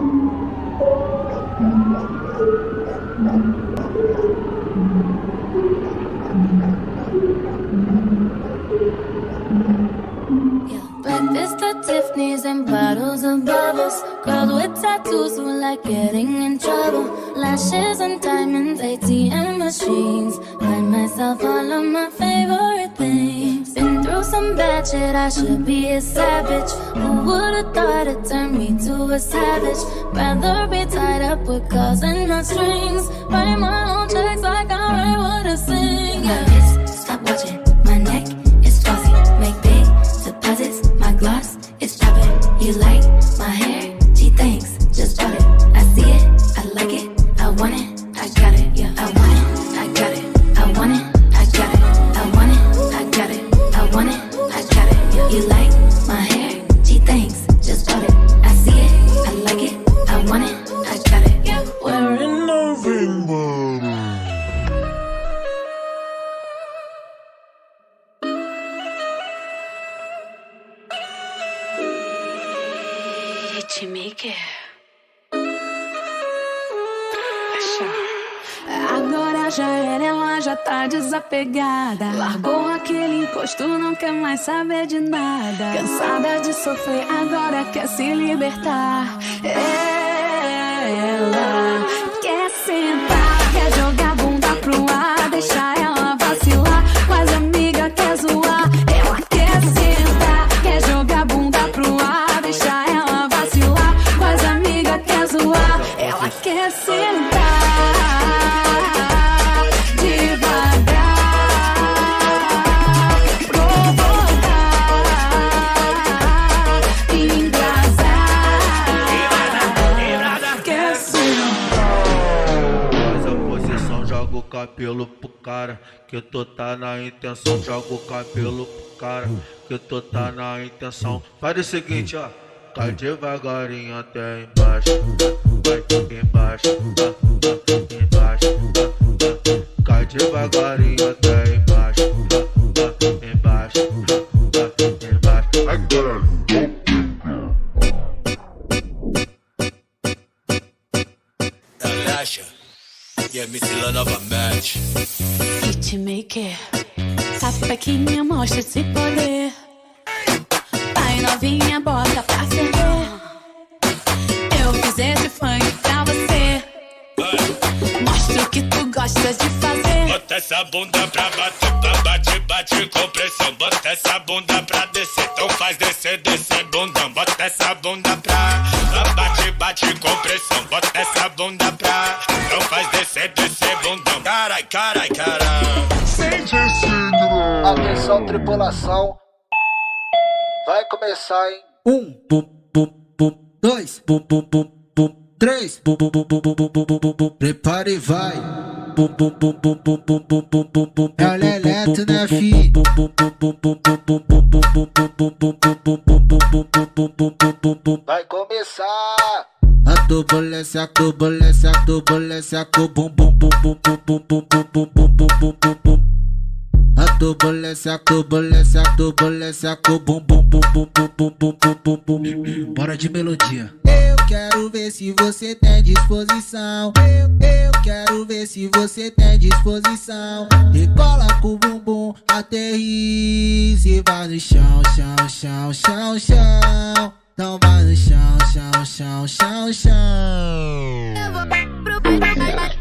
Breakfast at Tiffany's and bottles of bubbles. Girls with tattoos who like getting in trouble. Lashes and diamonds, ATM machines. Buy myself all of my favorite things. Been through some bad shit, I should be a savage. Who would've thought it turned me to a savage? Rather be tied up with calls and not strings. Write my own checks like I write what I sing. Yeah, stop watching, my neck is fuzzy. Make big deposits, my gloss is dropping. You like my hair? Gee, thanks, just bought it. I see it, I like it, I want it, I got it. Yeah, I want it, I got it, I want it, I got it. I want it, I got it, I want it, I got it. Yeah. You like my hair? Gee, thanks, just bought it. I see it, I like it, I want it, I got it. Yeah. We're in November. Agora já era, ela já tá desapegada. Largou aquele encosto, não quer mais saber de nada. Cansada de sofrer, agora quer se libertar. Ela quer sentar, quer jogar bunda pro ar, deixar ela vacilar. Com as amigas quer zoar. Ela quer sentar, quer jogar bunda pro ar, deixar ela vacilar. Com as amigas quer zoar. Ela quer sentar cabelo pro cara, que tu tá na intenção. Joga o cabelo pro cara, que tu tá na intenção. Faz o seguinte, ó. Cai devagarinho até embaixo. Vai embaixo, embaixo. Cai devagarinho até embaixo. Embaixo, embaixo. Agora. Yeah, me still another match. Hitmaker, sapequinha, mostra esse poder. Vai novinha, bota pra ferver. Eu fiz esse funk pra você. Mostra o que tu gostas de fazer. Bota essa bunda pra bater, bate, bate com pressão. Bota essa bunda pra descer, então faz descer, descer bundão. Bota essa bunda pra bate, bate com pressão. Bota essa bunda pra, então faz descer, descer bundão. Carai, carai, carai. Sente esse grão. Atenção, tripulação. Vai começar, hein? 1, bum, bum, bum, 2, bum, bum, bum, bum, 3, bum, bum, bum, bum, bum, bum, bum, bum. Prepara e vai. Bum, bum, bum, bum, bum, bum, bum, bum, bum, bum. É o Leleto, né, fi? Vai começar. A turbulência, a turbulência, a turbulência, com bum, bum, bum, bum, bum, bum, bum, bum, bum, bum, bum, bum, bum. A turbulência, a turbulência, a turbulência, com bum, bum, bum, bum, bum, bum, bum, bum, bum, bum. Bora de melodia. Eu quero ver se você tem disposição. Eu quero ver se você tem disposição. Recola com o bumbum, aterriza e vai no chão, chão, chão, chão, chão. Então vai no chão, chão, chão, chão, chão. Eu vou pro baile.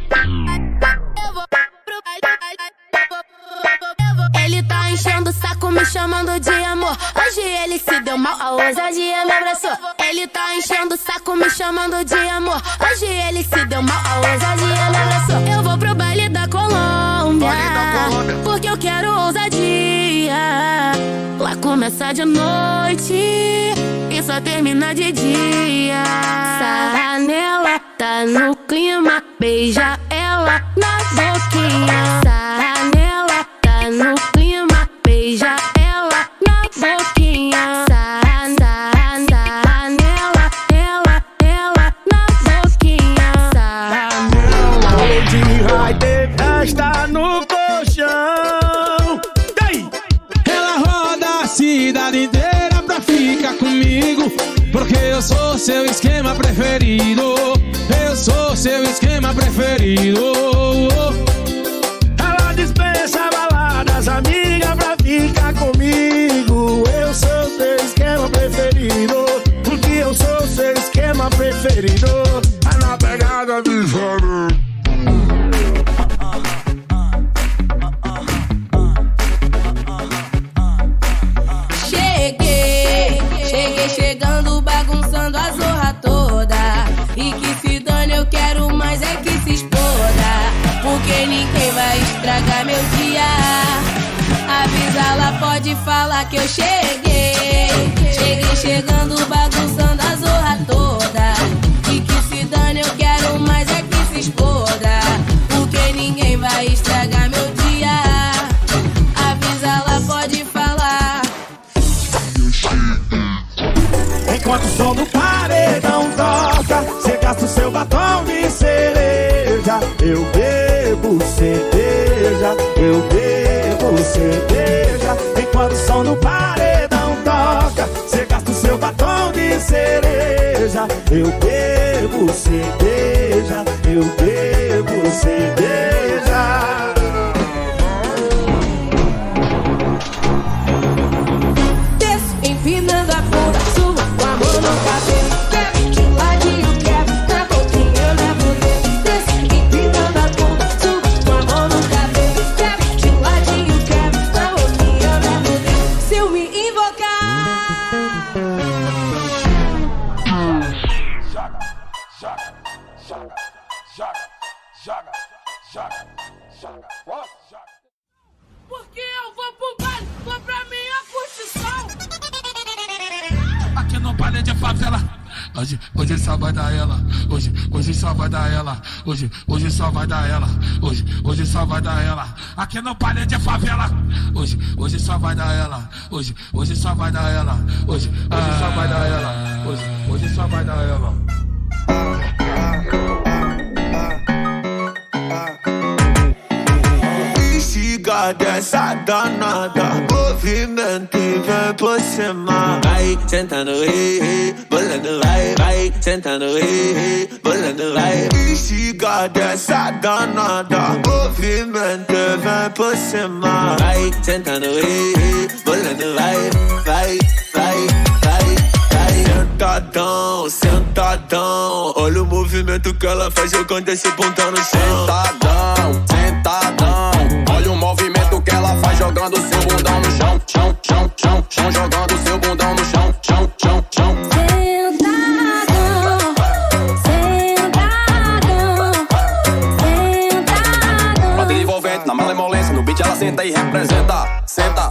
Ele tá enchendo o saco, me chamando de amor. Hoje ele se deu mal, a ousadia me abraçou. Ele tá enchendo o saco, me chamando de amor. Hoje ele se deu mal, a ousadia me abraçou. Eu vou pro baile da Colômbia, porque eu quero ousadia. Lá começa de noite e só termina de dia. Sarra nela, tá no clima, beija ela na boquinha. Sarra nela, tá no clima, beija ela na boquinha. Sarra, sarra, sarra nela, ela na boquinha. Sarra nela. Hoje vai ter festa no colchão. Ela roda a cidade inteira pra ficar comigo, porque Eu sou seu esquema preferido. Eu sou seu esquema preferido. Ela dispensa baladas, amiga, pra ficar comigo. Eu sou seu esquema preferido, porque eu sou seu esquema preferido. Tá na pegada de choro. Cheguei chegando, bagunçando a zorra toda. E que se dane, eu quero mais é que se exploda. Porque ninguém vai estragar meu dia. Avisa, ela pode falar que eu cheguei. Cheguei chegando, bagunçando a zorra toda. E que se dane, eu quero mais é que se exploda. Porque ninguém vai estragar meu dia. Avisa, ela pode falar. Enquanto o som do paredão toca, cê gasta o seu batom de cereja. Eu bebo cerveja, eu bebo cerveja. Enquanto o som do paredão toca, cê gasta o seu batom de cereja. Eu bebo cerveja, eu bebo cerveja. Desço empinando a bunda, subo com a mão no cabelo. Quebro de ladinho, quebro, na boquinha eu levo o dedo. Desço empinando a bunda, subo com a mão no cabelo. Quebro de ladinho, quebro, na boquinha eu levo o dedo. Se eu me invocar, porque eu vou pro baile, vou pra minha curtição. Aqui no baile de favela. Hoje só vai dar ela. Hoje só vai dar ela. Hoje só vai dar ela. Hoje só vai dar ela. Aqui no baile de favela. Hoje só vai dar ela. Hoje só vai dar ela. Hoje só vai dar ela. Hoje só vai dar ela. Bexiga dessa danada, movimento e vem por cima. Vai sentando, bolando, vai sentando, bolando, vai. Bexiga dessa danada, movimento e vem por cima. Vai sentando, bolando, vai. Sentadão, sentadão, olha o movimento que ela faz jogando esse bundão no chão. Sentadão, olha o movimento que ela faz jogando seu bundão no chão. Chão, jogando seu bundão no chão. Sentadão. Bateria envolvente, na malemolência, no beat ela senta e representa. Senta.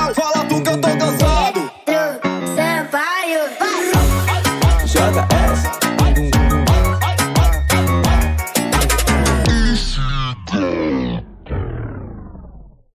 JS